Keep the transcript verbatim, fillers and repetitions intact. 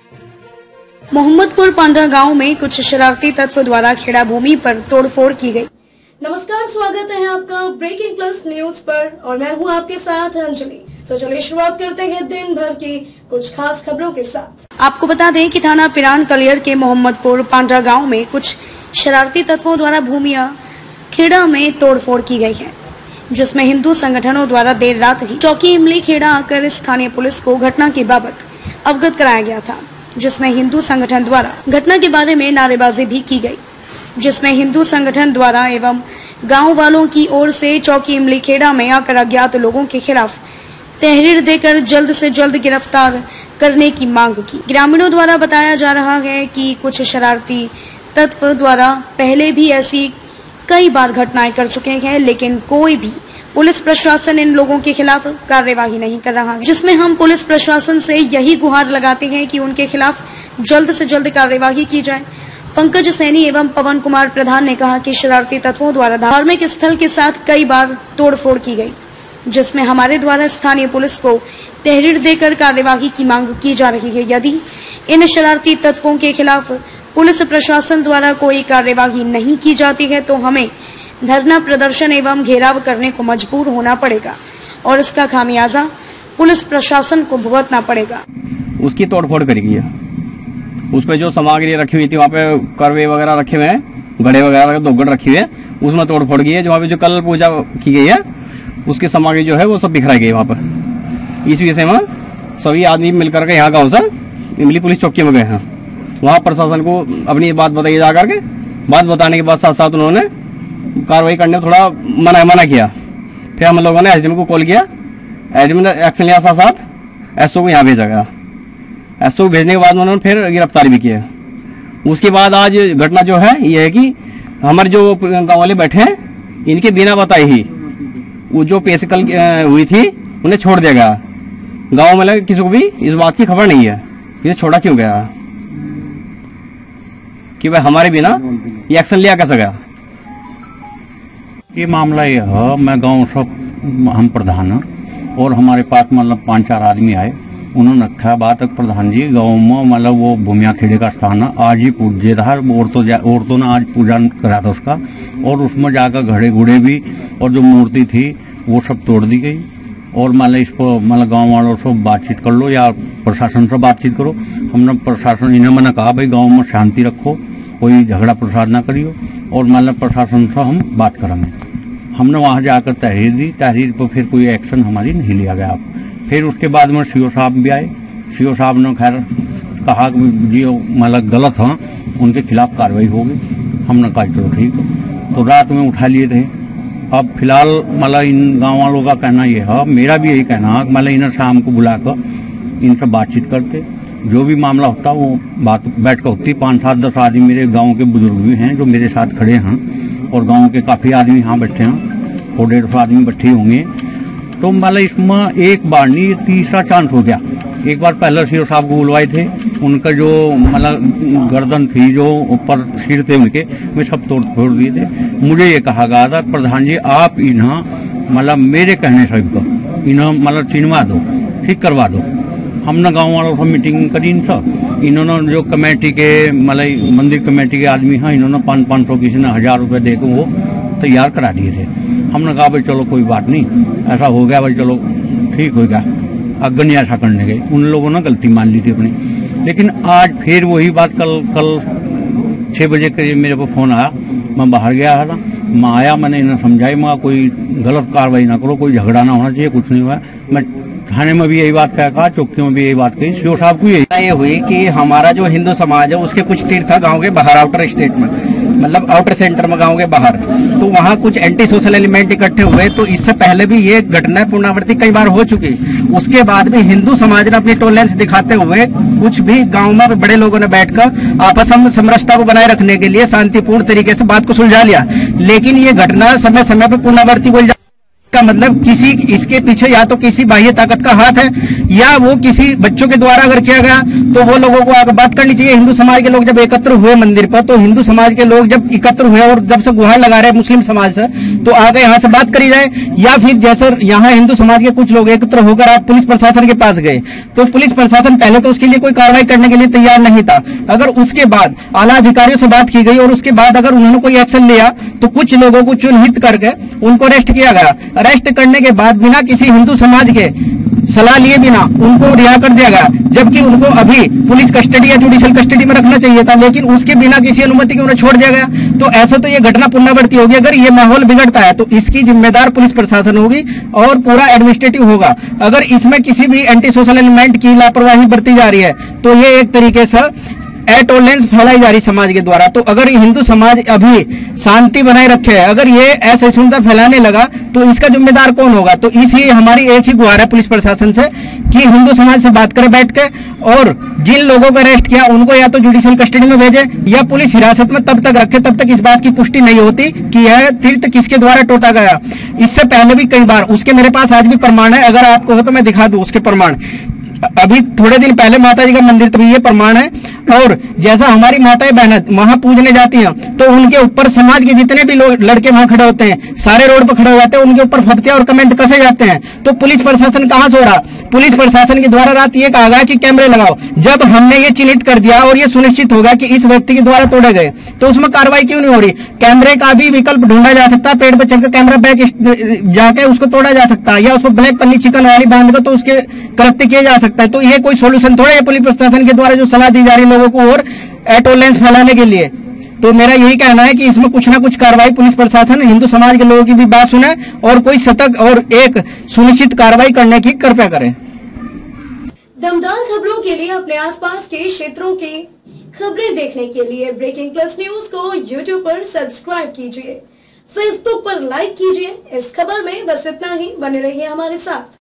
मोहम्मदपुर पांडा गांव में कुछ शरारती तत्व द्वारा खेड़ा भूमि पर तोड़फोड़ की गई। नमस्कार, स्वागत है आपका ब्रेकिंग प्लस न्यूज पर और मैं हूं आपके साथ अंजलि। तो चलिए शुरुआत करते हैं दिन भर की कुछ खास खबरों के साथ। आपको बता दें कि थाना पिरान कलियर के मोहम्मदपुर पांडा गांव में कुछ शरारती तत्वों द्वारा भूमिया खेड़ा में तोड़फोड़ की गई है, जिसमें हिंदू संगठनों द्वारा देर रात ही चौकी इमली खेड़ा आकर स्थानीय पुलिस को घटना की बाबत अवगत कराया गया था, जिसमें हिंदू संगठन द्वारा घटना के बारे में नारेबाजी भी की गई, जिसमें हिंदू संगठन द्वारा एवं गांव वालों की ओर से चौकी इमली खेड़ा में आकर अज्ञात लोगों के खिलाफ तहरीर देकर जल्द से जल्द गिरफ्तार करने की मांग की। ग्रामीणों द्वारा बताया जा रहा है कि कुछ शरारती तत्व द्वारा पहले भी ऐसी कई बार घटनाएं कर चुके हैं, लेकिन कोई भी पुलिस प्रशासन इन लोगों के खिलाफ कार्यवाही नहीं कर रहा है, जिसमें हम पुलिस प्रशासन से यही गुहार लगाते हैं कि उनके खिलाफ जल्द से जल्द कार्यवाही की जाए। पंकज सैनी एवं पवन कुमार प्रधान ने कहा कि शरारती तत्वों द्वारा धार्मिक स्थल के साथ कई बार तोड़फोड़ की गई, जिसमें हमारे द्वारा स्थानीय पुलिस को तहरीर देकर कार्यवाही की मांग की जा रही है। यदि इन शरारती तत्वों के खिलाफ पुलिस प्रशासन द्वारा कोई कार्यवाही नहीं की जाती है तो हमें धरना प्रदर्शन एवं घेराव करने को मजबूर होना पड़ेगा और इसका खामियाजा पुलिस प्रशासन को भुगतना पड़ेगा। उसकी तोड़फोड़ करी गई है। उस पे जो सामग्री रखी हुई थी, वहाँ पे करवे वगैरह रखे हुए हैं, घड़े वगैरह दोगड़ रखी हुई है, उसमें तोड़फोड़ की है। जो वहाँ पे जो कल पूजा की गई है उसकी सामग्री जो है वो सब बिखराई गई वहाँ पर। इस विषय में सभी आदमी मिलकर के यहाँ गाँव से इमली पुलिस चौकी में गए हैं। वहाँ प्रशासन को अपनी बात बताई जा करके, बात बताने के बाद साथ साथ उन्होंने कार्रवाई करने को थोड़ा मना मना किया। फिर हम लोगों ने एसडीएम को कॉल किया, एसडीएम ने एक्शन लिया, साथ साथ एसओ को यहाँ भेजा गया। एसओ को भेजने के बाद उन्होंने फिर गिरफ्तारी भी किया। उसके बाद आज घटना जो है ये है कि हमारे जो गाँव वाले बैठे हैं, इनके बिना बताए ही वो जो पेशकल हुई थी उन्हें छोड़ दिया गया। गाँव में किसी को भी इस बात की खबर नहीं है ये छोड़ा क्यों गया, कि भाई हमारे बिना ये एक्शन लिया कैसे गया। ये मामला ये है, मैं गांव सब हम प्रधान हैं और हमारे पास मतलब पांच चार आदमी आए। उन्होंने रखा बात प्रधान जी गांव में मतलब वो भूमिया खेड़े का स्थान है, आज ही पूजे था। औरतों औरतों ने आज पूजा करा था उसका, और उसमें जाकर घड़े घुड़े भी और जो मूर्ति थी वो सब तोड़ दी गई। और मतलब इसको मतलब गाँव वालों से बातचीत कर लो या प्रशासन से बातचीत करो। हमने प्रशासन इन्हें मैंने कहा भाई गाँव में शांति रखो, कोई झगड़ा प्रसाद ना करियो, और मतलब प्रशासन से हम बात करेंगे। हमने वहां जाकर तहरीर दी, तहरीर पर फिर कोई एक्शन हमारी नहीं लिया गया। फिर उसके बाद में सीओ साहब भी आए। सीओ साहब ने खैर कहा कि जी मतलब गलत हैं, उनके खिलाफ कार्रवाई होगी। हमने कहा चलो ठीक है, तो रात में उठा लिए थे। अब फिलहाल मतलब इन गाँव वालों का कहना यह है, मेरा भी यही कहना है, मतलब इन्हें शाम को बुलाकर इनसे बातचीत करके जो भी मामला होता वो बात बैठ कर होती। पाँच सात दस आदमी मेरे गांव के बुजुर्ग भी हैं जो मेरे साथ खड़े हैं, और गांव के काफी आदमी यहाँ बैठे हैं, और डेढ़ सौ आदमी बैठे होंगे। तो मतलब इसमें एक बार नहीं, तीसरा चांस हो गया। एक बार पहले सीओ साहब को बुलवाए थे, उनका जो मतलब गर्दन थी, जो ऊपर सिर थे उनके, वे सब तोड़ फोड़ दिए थे। मुझे ये कहा गया था प्रधान जी आप इन्हें मतलब मेरे कहने से इन्हें मतलब चिन्हवा दो, ठीक करवा दो। हमने गांव वालों से मीटिंग करी इनसे। इन्होंने जो कमेटी के मतलब मंदिर कमेटी के आदमी हैं, इन्होंने पाँच पाँच सौ किसी ने हजार रुपए देकर वो तैयार करा दिए थे। हमने कहा भाई चलो कोई बात नहीं, ऐसा हो गया भाई चलो ठीक हो गया, अगर नहीं ऐसा करने गए। उन लोगों ने गलती मान ली थी अपनी। लेकिन आज फिर वही बात, कल कल छः बजे करीब मेरे को फोन आया, मैं बाहर गया था, मैं आया, मैंने इन्हें समझाई, मैं कोई गलत कार्रवाई ना करो, कोई झगड़ा ना होना चाहिए, कुछ नहीं हुआ। मैं थाने में भी यही बात कहा, चौकियों में भी यही बात कही, सीओ साहब को यही ये हुई कि हमारा जो हिंदू समाज है उसके कुछ तीर्थ था गांव के बाहर, आउटर स्टेट में, मतलब आउटर सेंटर में गांव के बाहर। तो वहाँ कुछ एंटी सोशल एलिमेंट इकट्ठे हुए। तो इससे पहले भी ये घटनाएं पुनरावृत्ति कई बार हो चुकी। उसके बाद भी हिंदू समाज ने अपनी टॉलरेंस दिखाते हुए कुछ भी गाँव में बड़े लोगों ने बैठकर आपस में समरसता को बनाए रखने के लिए शांतिपूर्ण तरीके से बात को सुलझा लिया। लेकिन ये घटना समय समय पर पुनरावृत्ति को का मतलब किसी इसके पीछे या तो किसी बाह्य ताकत का हाथ है, या वो किसी बच्चों के द्वारा अगर किया गया, तो वो लोगों को आगे बात करनी चाहिए। हिंदू समाज के लोग जब एकत्र हुए मंदिर पर, तो हिंदू समाज के लोग जब एकत्र हुए और जब से गुहार लगा रहे मुस्लिम समाज से, तो आगे यहाँ से बात करी जाए। या फिर जैसे यहाँ हिंदू समाज के कुछ लोग एकत्र होकर आज पुलिस प्रशासन के पास गए, तो पुलिस प्रशासन पहले तो उसके लिए कोई कार्रवाई करने के लिए तैयार नहीं था। अगर उसके बाद आला अधिकारियों से बात की गई और उसके बाद अगर उन्होंने कोई एक्शन लिया, तो कुछ लोगों को चिन्हित करके उनको अरेस्ट किया गया। अरेस्ट करने के बाद बिना किसी हिंदू समाज के सलाह लिए बिना उनको रिहा कर दिया गया, जबकि उनको अभी पुलिस कस्टडी या जुडिशियल कस्टडी में रखना चाहिए था, लेकिन उसके बिना किसी अनुमति के उन्हें छोड़ दिया गया। तो ऐसा तो ये घटना पुनरावृत्ति होगी। अगर ये माहौल बिगड़ता है तो इसकी जिम्मेदार पुलिस प्रशासन होगी और पूरा एडमिनिस्ट्रेटिव होगा। अगर इसमें किसी भी एंटी सोशल एलिमेंट की लापरवाही बरती जा रही है, तो ये एक तरीके से एटोलेंस फैलाई जा रही समाज के द्वारा। तो अगर हिंदू समाज अभी शांति बनाए रखे है, अगर ये असहिष्णुता फैलाने लगा, तो इसका जिम्मेदार कौन होगा? तो इसलिए हमारी एक ही गुहार है पुलिस प्रशासन से कि हिंदू समाज से बात करे बैठ के, और जिन लोगों को अरेस्ट किया उनको या तो जुडिशियल कस्टडी में भेजे या पुलिस हिरासत में तब तक रखे तब तक इस बात की पुष्टि नहीं होती कि यह तीर्थ किसके द्वारा टोटा गया। इससे पहले भी कई बार उसके मेरे पास आज भी प्रमाण है, अगर आपको हो तो मैं दिखा दूं उसके प्रमाण। अभी थोड़े दिन पहले माता जी का मंदिर, तो ये प्रमाण है। और जैसा हमारी माताएं बहनें वहां पूजने जाती हैं, तो उनके ऊपर समाज के जितने भी लोग लड़के वहां खड़े होते हैं, सारे रोड पर खड़े हो जाते हैं, उनके ऊपर फप्तियां और कमेंट कसे जाते हैं। तो पुलिस प्रशासन कहां सो रहा? पुलिस प्रशासन के द्वारा रात ये कहा गया कि कैमरे लगाओ। जब हमने ये चिन्हित कर दिया और ये सुनिश्चित हो गया कि इस व्यक्ति के द्वारा तोड़े गए, तो उसमें कार्रवाई क्यों नहीं हो रही? कैमरे का भी विकल्प ढूंढा जा सकता है, पेड़ पर चढ़कर कैमरा बैक जाके उसको तोड़ा जा सकता है, या उसको ब्लैक पन्नी चिकन वाली बांध कर तो उसके कृत्य किया जा सकता है। तो ये कोई सोल्यूशन थोड़ा है पुलिस प्रशासन के द्वारा जो सलाह दी जा रही है लोगों को और एटोलेंस फैलाने के लिए। तो मेरा यही कहना है कि इसमें कुछ ना कुछ कार्रवाई पुलिस प्रशासन हिंदू समाज के लोगों की भी बात सुने और कोई सतर्क और एक सुनिश्चित कार्रवाई करने की कृपया करें। दमदार खबरों के लिए अपने आसपास के क्षेत्रों की खबरें देखने के लिए ब्रेकिंग प्लस न्यूज को यूट्यूब पर सब्सक्राइब कीजिए, फेसबुक पर लाइक कीजिए। इस खबर में बस इतना ही, बने रहिए हमारे साथ।